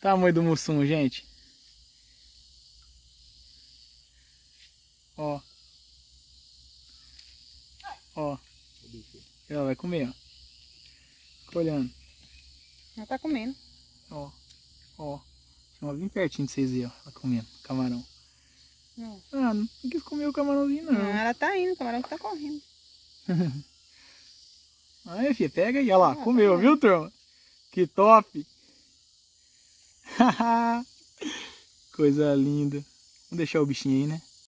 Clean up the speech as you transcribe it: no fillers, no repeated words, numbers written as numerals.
Tamanho do mussum, gente. Ó. Ó. Ela vai comer, ó. Fica olhando. Ela tá comendo. Ó. Ó. Chama bem pertinho de vocês verem, ó. Ela comendo camarão. Não. Ah, não quis comer o camarãozinho, não. Não, ela tá indo, o camarão que tá correndo. Aí, filha, pega aí. Olha lá, comeu, viu, turma? Que top! Coisa linda. Vamos deixar o bichinho aí, né?